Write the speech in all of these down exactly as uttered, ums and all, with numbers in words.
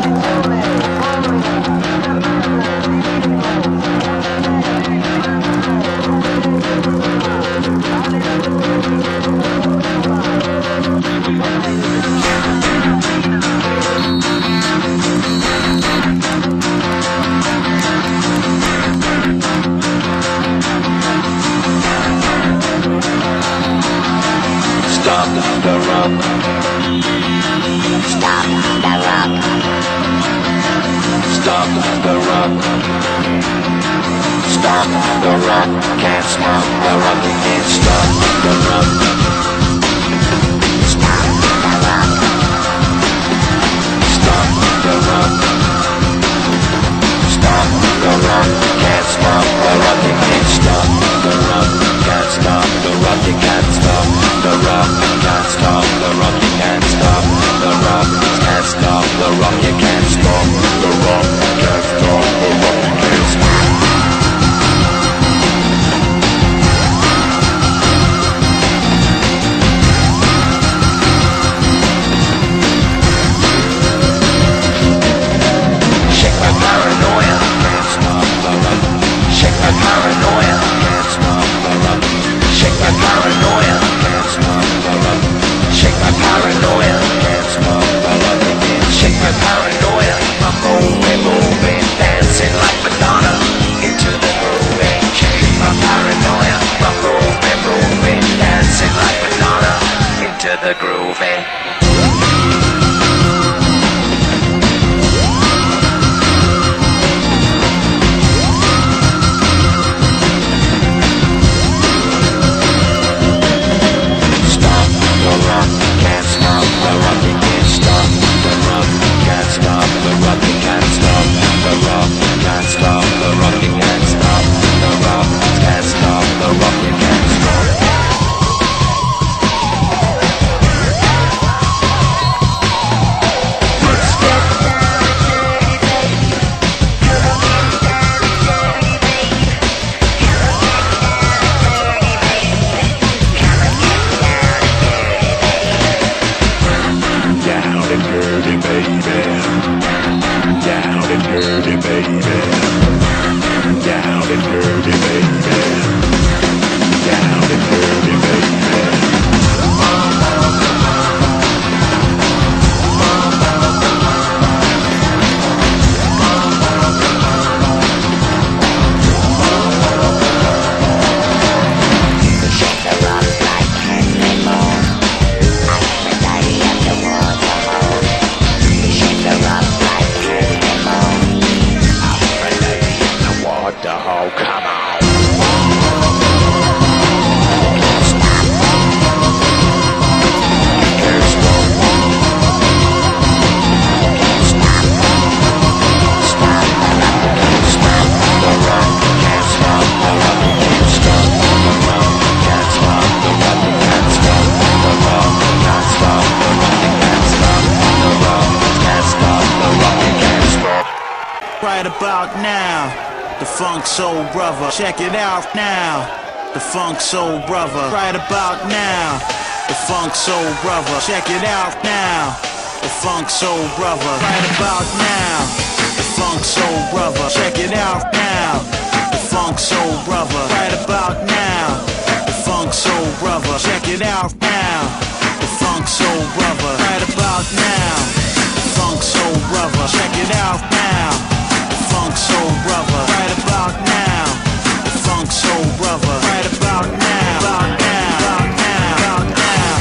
Soul Brother, check it out now. The Funk Soul Brother, right about now. The Funk Soul Brother, check it out now. The Funk Soul Brother, right about now. The Funk Soul Brother, check it out now. The Funk Soul Brother, right about now. The Funk Soul Brother, check it out now. The Funk Soul Brother, right about now. The Funk Soul Brother, check it out now. The Funk Soul Brother, right about now. The Funk Soul Brother, right about now. About now, about now, about now.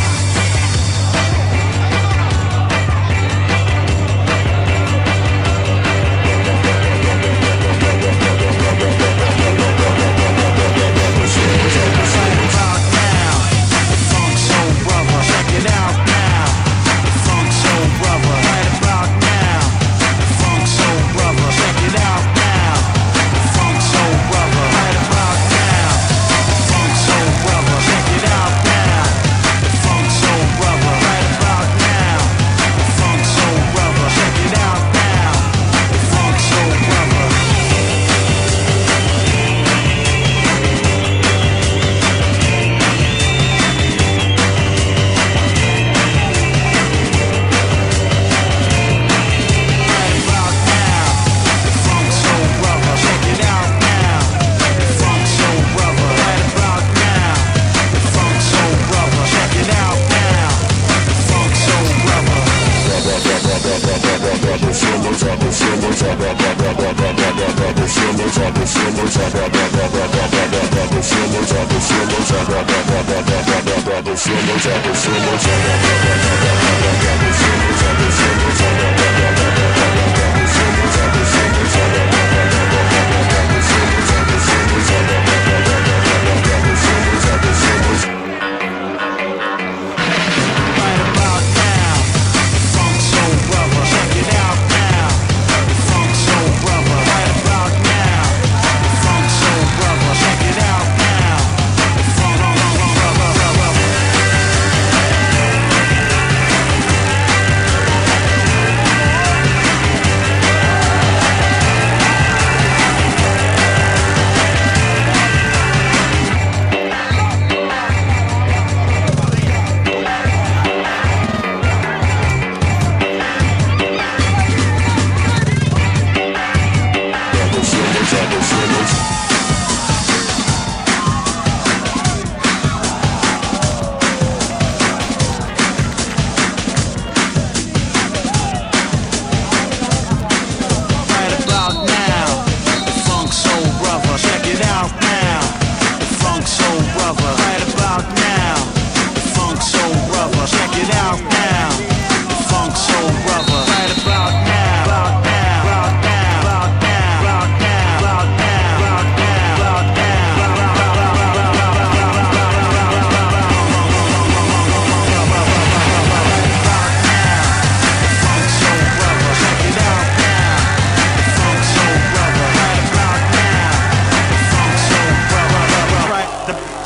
Right about now. The Funk Soul Brother, check it out now. The Funk Soul Brother, right about now. The Funk Soul Brother, check it out now. The Funk Soul Brother.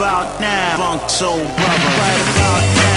about now. Funk Soul Brother, right about now.